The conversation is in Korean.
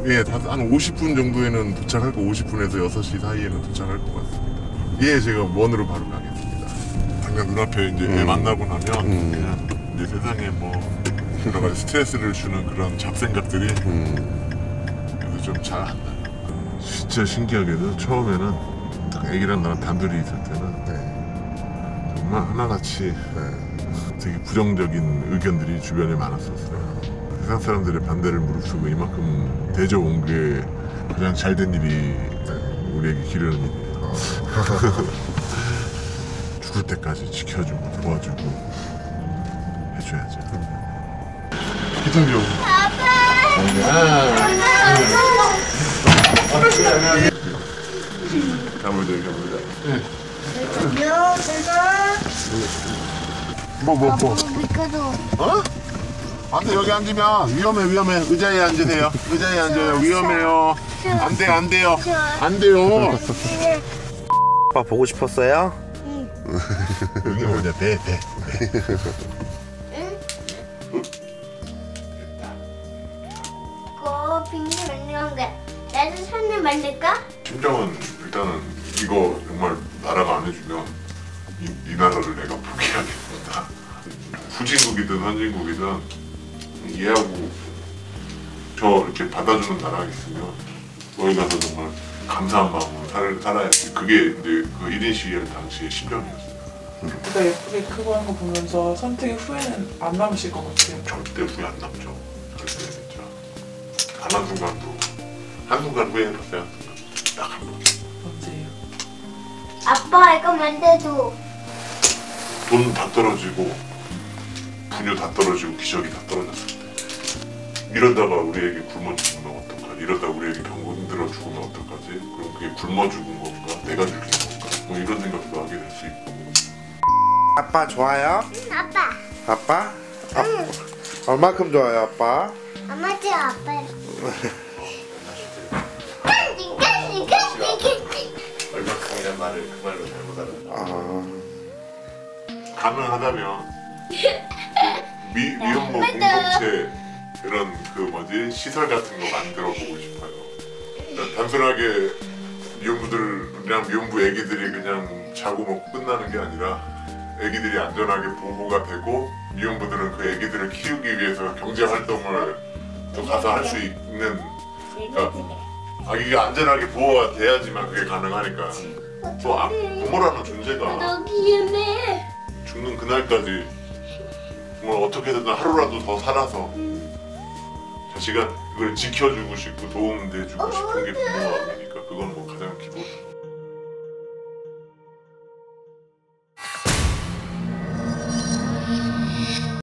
예, 한 50분 정도에는 도착할 거 50분에서 6시 사이에는 도착할 것 같습니다. 예, 제가 원으로 바로 가겠습니다. 당장 눈앞에 이제 애 만나고 나면 그냥 이제 세상에 뭐 여러 가지 스트레스를 주는 그런 잡생각들이 그래서 좀 잘 안 나요. 진짜 신기하게도 처음에는 딱 애기랑 나랑 단둘이 있을 때는 정말 하나같이 되게 부정적인 의견들이 주변에 많았었어요. 세상 사람들의 반대를 무릅쓰고 이만큼 대져온 게 가장 잘된 일이 우리에게 기르는 일이에요. 죽을 때까지 지켜주고 도와주고 해줘야죠. 기둥이 오고. 가물자. 뭐. 어? 안돼, 여기 앉으면 위험해. 의자에 앉으세요. 의자에 앉아요. 위험해요. 안 돼요. 아빠 보고 싶었어요? 여기 뭐냐, 배. 이거 빙수 만드는 게 나도 손을 만들까? 심정은 일단은 이거 정말 나라가 안 해주면 이 나라를 내가 포기하겠습니다. 후진국이든 선진국이든 이해하고 저 이렇게 받아주는 나라가 있으면 거기 가서 정말 감사한 마음으로 살아야지. 그게 이제 그 1인 시위할 당시의 심정이었어요. 보다 예쁘게 크고 한 거 보면서 선택의 후회는 안 남으실 것 같아요. 절대 후회 안 남죠. 절대 진짜 한순간 후회해봤어요. 딱 한 번. 언제예요? 아빠 이거 만들어줘. 돈 다 떨어지고 분유 다 떨어지고 기저귀 다 떨어졌을 때 이러다가 우리에게 굶어 죽으면 어떡하지? 이러다가 우리에게 병 들어 죽으면 어떡하지? 그럼 그게 굶어 죽은 건가? 내가 죽인 건가? 뭐 이런 생각도 하게 될 수 있고. 아빠 좋아요? 아빠. 아빠? 얼마큼 좋아요 아빠? 엄마도 아빠요. 얼마큼이란 말을 그 말로 잘못 알았다. 아... 가능하다면 미혼모 공동체 이런 시설 같은 거 만들어 보고 싶어요. 그러니까 단순하게 미혼부들이랑 미혼부 애기들이 그냥 자고 먹고 끝나는 게 아니라 애기들이 안전하게 보호가 되고 미혼부들은 그 애기들을 키우기 위해서 경제 활동을 또 가서 할 수 있는, 그러니까 아기가 안전하게 보호가 돼야지만 그게 가능하니까. 또 부모라는 존재가 너 귀여워. 죽는 그날까지 정말 어떻게든 하루라도 더 살아서 자식을 지켜주고 싶고 도움돼주고 싶은 게 부모가